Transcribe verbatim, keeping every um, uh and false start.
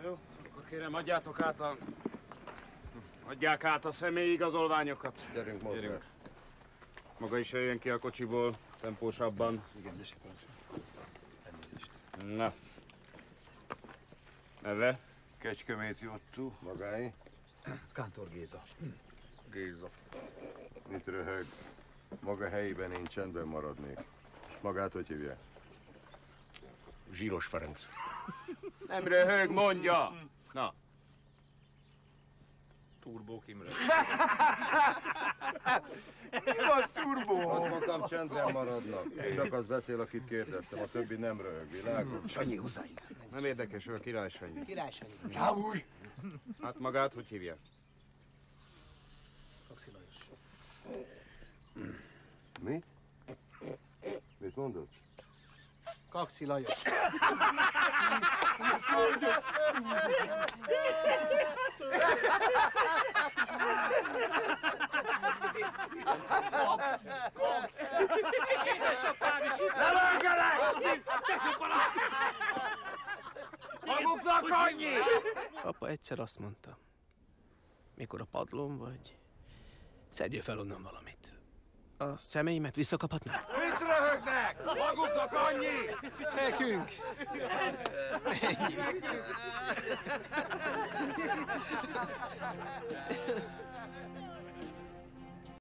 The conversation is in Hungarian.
Jó, akkor kérem, adjátok át a... Adják át a személyi igazolványokat. Gyerünk, mozgás. Maga is jöjjön ki a kocsiból, tempósabban. Igen, de se Elnézést. Na. Neve? Kecskemét Jottu. Magáé? Kántor Géza. Géza. Mit röhög? Maga helyében én csendben maradnék. Magát hogy hívják? Zsíros Ferenc. Nem röhög, mondja! Na. Turbó Imre. Mi van Turbó? Azt mondtam, csendben maradnak. Csak az beszél, akit kérdeztem, a többi nem röhög, világos? Sanyi, hozzáj. Nem érdekes, ő a Király Sanyi. Király Sanyi. Jávúj! Hát magát hogy hívják? Kaxi Lajos. Mit? Mit mondod? Kaxi Lajos. Édesapám is itt! Lelőgenek! Tessék parancsot! Maguknak annyi! Apa egyszer azt mondta, mikor a padlón vagy, szedjél fel onnan valamit. A személyimet visszakaphatnám? Mit röhögnek? Maguknak annyi! Nekünk! Ennyi.